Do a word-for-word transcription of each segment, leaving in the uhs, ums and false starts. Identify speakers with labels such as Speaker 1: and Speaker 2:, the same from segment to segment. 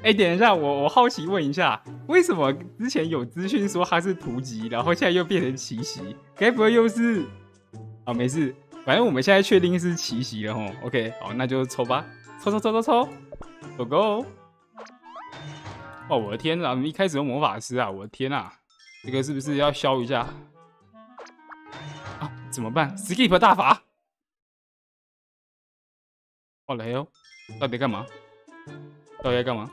Speaker 1: 哎、欸，等一下，我我好奇问一下，为什么之前有资讯说它是突击，然后现在又变成奇袭？该不会又是……啊，没事，反正我们现在确定是奇袭了吼。OK， 好，那就抽吧，抽抽抽抽抽 ，Go Go！ 哦，我的天啊，一开始用魔法师啊，我的天啊，这个是不是要消一下？啊，怎么办 ？Skip 大法！我来哦，到底干嘛？到底在干嘛？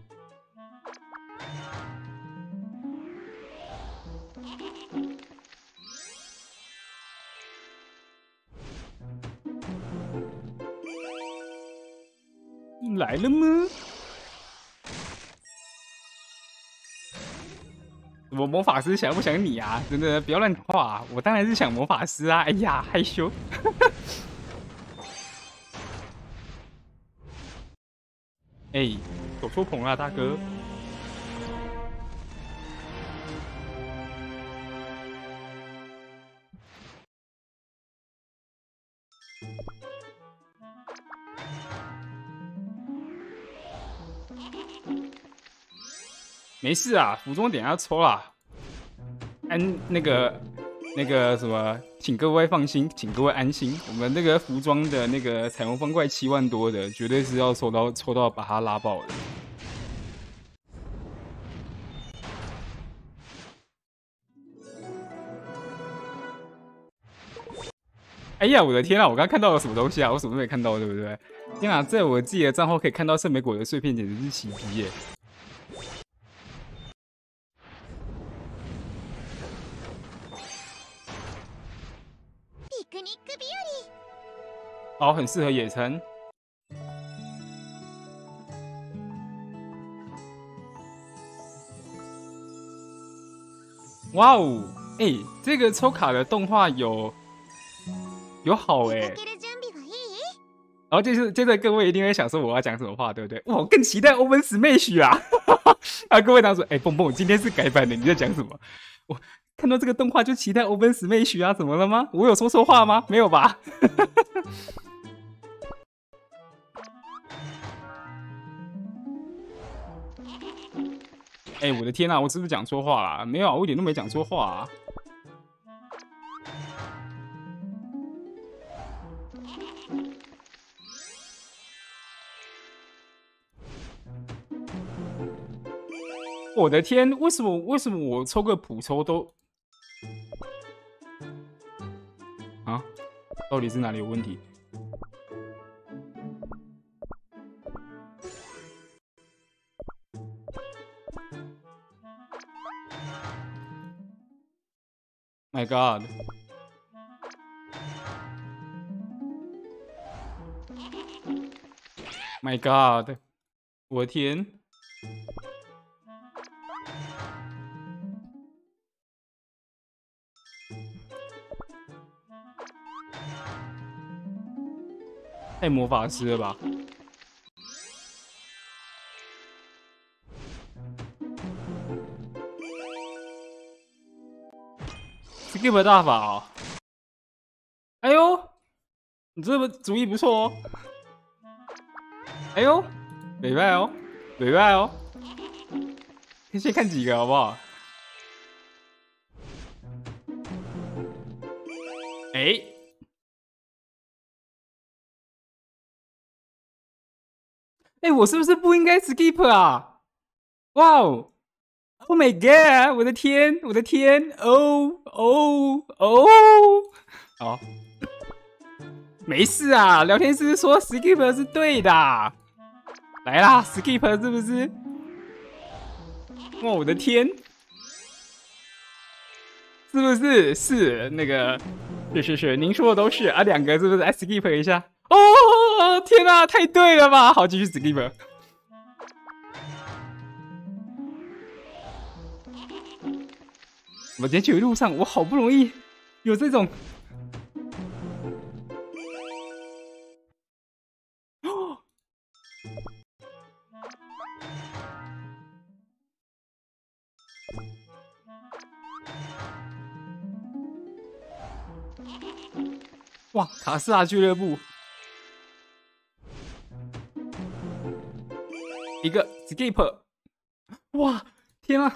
Speaker 1: 来了吗？我魔法师想不想你啊？真的不要乱讲话、啊！我当然是想魔法师啊！哎呀，害羞。哎、欸，走错棚了，大哥。没事啊，服装等一下抽啦。安那个那个什么，请各位放心，请各位安心，我们那个服装的那个彩虹方块七万多的，绝对是要抽到抽到把它拉爆的。哎呀，我的天啊！我刚看到了什么东西啊？我什么都没看到，对不对？天啊，在我自己的账号可以看到圣莓果的碎片，简直是奇迹耶！哦，很适合野餐。哇哦，哎、欸，这个抽卡的动画有有好哎、欸。然后接着接着各位一定会想说我要讲什么话，对不对？哇，我更期待 Open Smash 啊！啊，各位当说，哎、欸，蹦蹦，今天是改版的，你在讲什么？我看到这个动画就期待 Open Smash 啊，怎么了吗？我有说错话吗？没有吧？哎、欸，我的天啊，我是不是讲错话啦？没有啊，我一点都没讲错话啊。我的天，为什么为什么我抽个普抽都啊？到底是哪里有问题？My God！ My God！ 我的天！太魔法师了吧！Skip 大法哦！哎呦，你这个主意不错哦！哎呦，没败哦，没败哦！先看几个好不好？哎、欸。哎、欸，我是不是不应该 skip 啊？哇哦 ！Oh my god！ 我的天，我的天！哦哦哦！好，没事啊。聊天室说 skip 是对的，来啦 ，skip 是不是？哇，我的天！是不是？是那个，是是是，您说的都是啊。两个是不是？来 skip 一下。哦，天啊，太对了吧！好，继续 skip。我今天去的路上，我好不容易有这种，哦，哇，卡斯拉俱乐部。 一个 skip， 哇，天啊！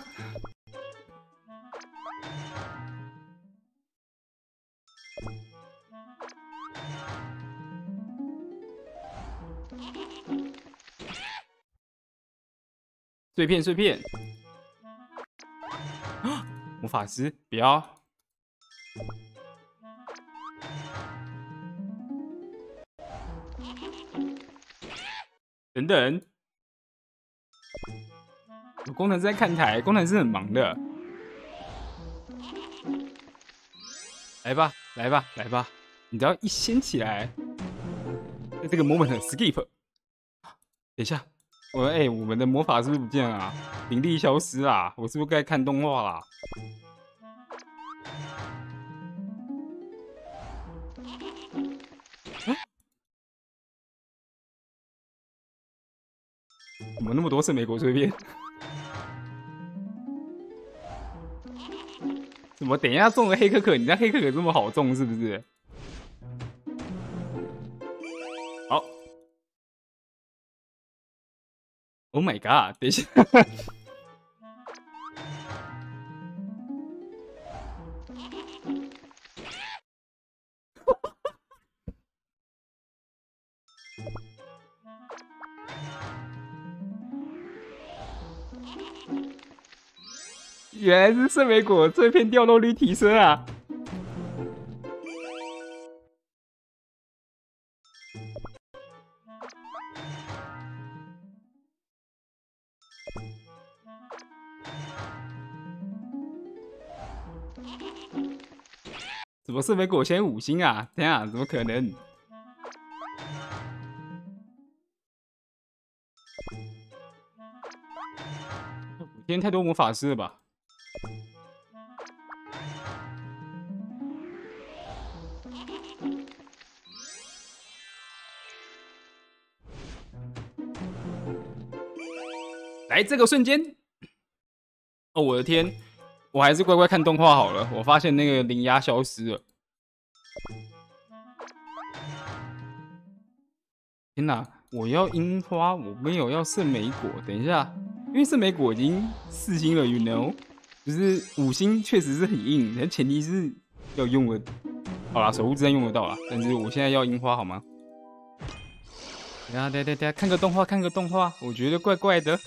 Speaker 1: 碎片碎片，魔法师不要！等等，有工程师在看台，工程师很忙的。来吧，来吧，来吧！你只要一掀起来，在这个 moment skip。等一下。 我哎、欸，我们的魔法是不是不见了、啊？灵力消失啦！我是不是该看动画啦？啊、怎么那么多圣美果碎片？怎么等一下中了黑可可？你那黑可可这么好中是不是？好 ，Oh my god！ 等一下。原来是圣美果碎片掉落率提升啊！怎么圣美果先五星啊？等下怎么可能？今天太多魔法师了吧？来，这个瞬间，哦，我的天！我还是乖乖看动画好了。我发现那个灵压消失了。天哪！我要樱花，我没有要圣莓果。等一下，因为圣莓果已经四星了 ，you know， 就是五星确实是很硬，但前提是要用的。好啦，守护之刃用得到啦，但是我现在要樱花好吗？等下，等下，等下，看个动画，看个动画，我觉得怪怪的。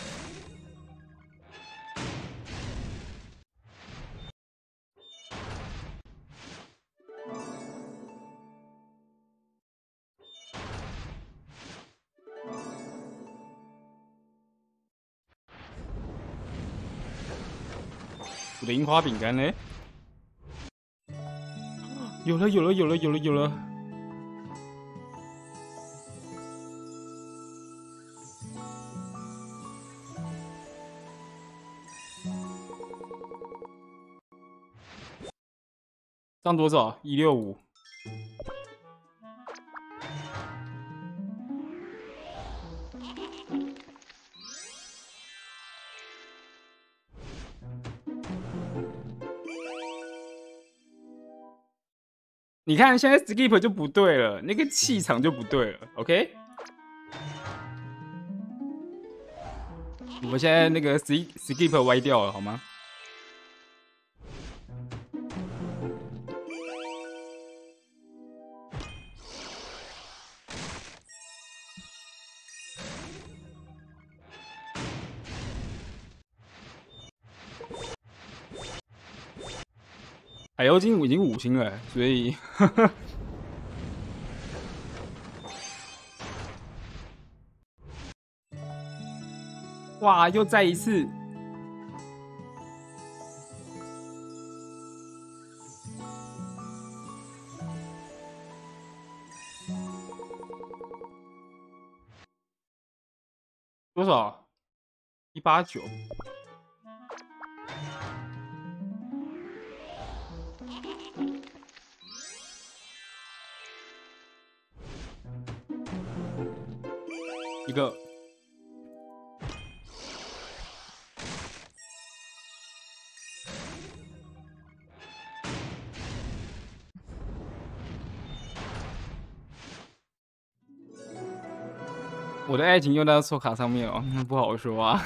Speaker 1: 我的樱花饼干呢？有了，有了，有了，有了，有了！涨多少？一六五。你看，现在 skip 就不对了，那个气场就不对了。OK， 我们现在那个 skip 歪掉了，好吗？海妖精已经五星了，所以哇，又再一次。多少？一八九。一个。我的爱情用到抽卡上面哦，不好说啊。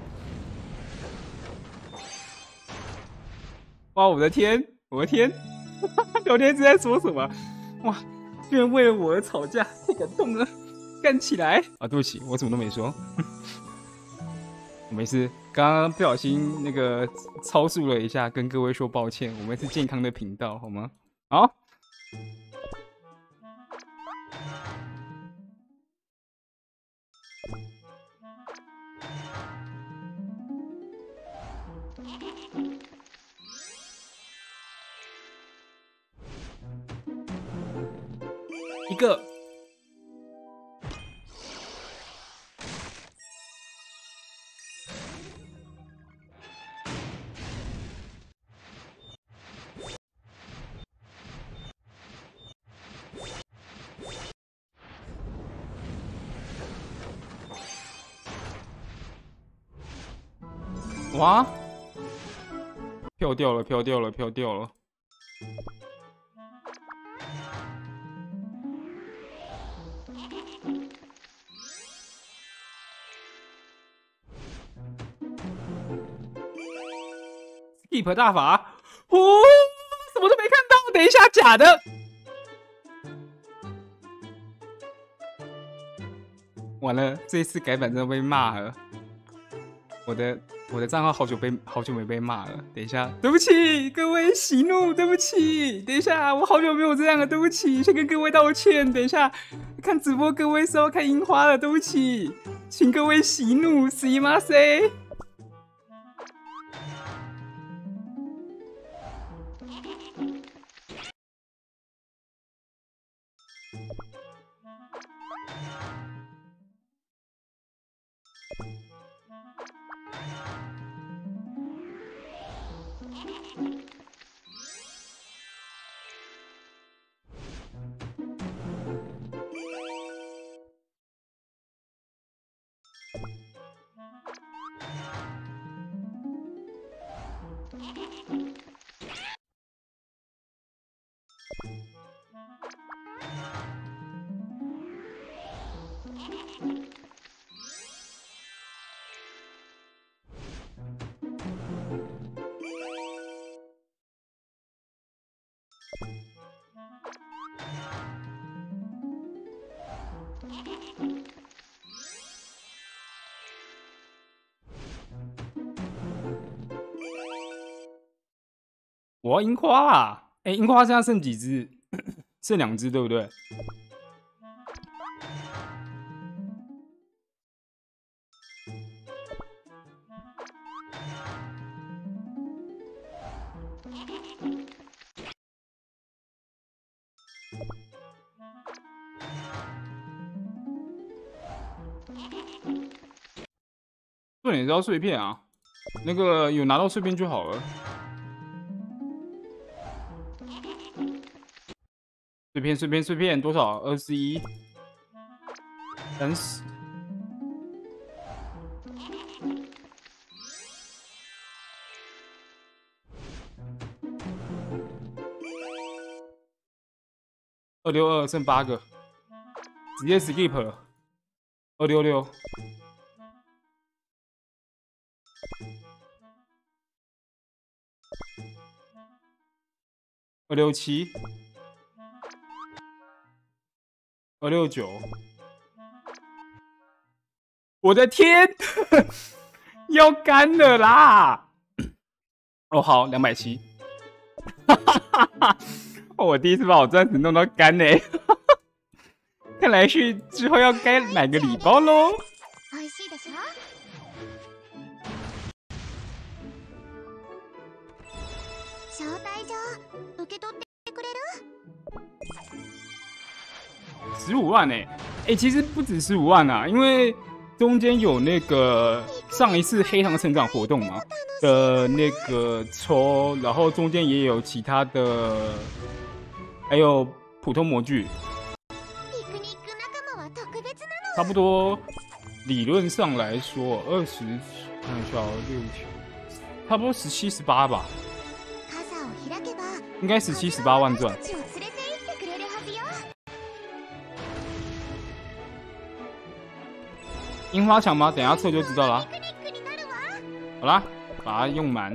Speaker 1: 哇，我的天，我的天，聊天是在说什么？哇，居然为了我而吵架，太感动了，干起来！啊，对不起，我什么都没说。我没事，刚刚不小心那个超速了一下，跟各位说抱歉。我们是健康的频道，好吗？好。一个，哇，飘掉了，飘掉了，飘掉了。Skip 大法，哦，什么都没看到。等一下，假的。完了，这一次改版真的被骂了。我的我的账号好久被好久没被骂了。等一下，对不起各位息怒，对不起。等一下，我好久没有这样了，对不起，先跟各位道歉。等一下，看直播各位是要看樱花了，对不起，请各位息怒，すいません。我要樱花啦！哎、欸，樱花现在剩几只？剩两只，对不对？重点是要碎片啊，那个有拿到碎片就好了。碎片，碎片，碎片，多少？二十一，三十。二六二剩八个，直接 skip 了。二六六。二六七，二六九，我的天，要干了啦！哦，好，两百七，我第一次把我钻石弄到干呢、欸，看来是之后要该买个礼包喽。十五万哎、欸，哎、欸，其实不止十五万啊，因为中间有那个上一次黑糖成长活动嘛的那个抽，然后中间也有其他的，还有普通模具，差不多理论上来说二十，看一下六千，差不多十七十八吧，应该十七十八万钻。 樱花墙吗？等一下测就知道啦。好啦，把它用满。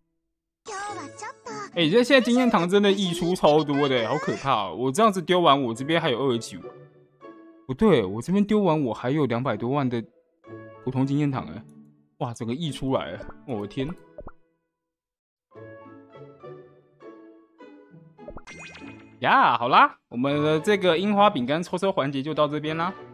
Speaker 1: 哎、欸，这现在经验糖真的溢出超多的，好可怕哦！我这样子丢完，我这边还有二十九。不对，我这边丢完，我还有两百多万的普通经验糖哎！哇，整个溢出来了，我的天！呀，好啦，我们的这个樱花饼干抽抽环节就到这边啦。